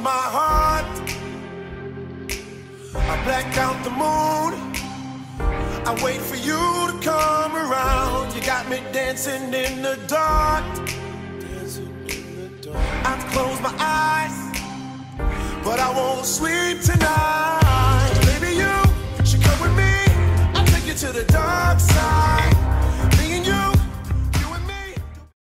my heart. I black out the moon. I wait for you to come around. You got me dancing in the dark. I close my eyes, but I won't sleep tonight.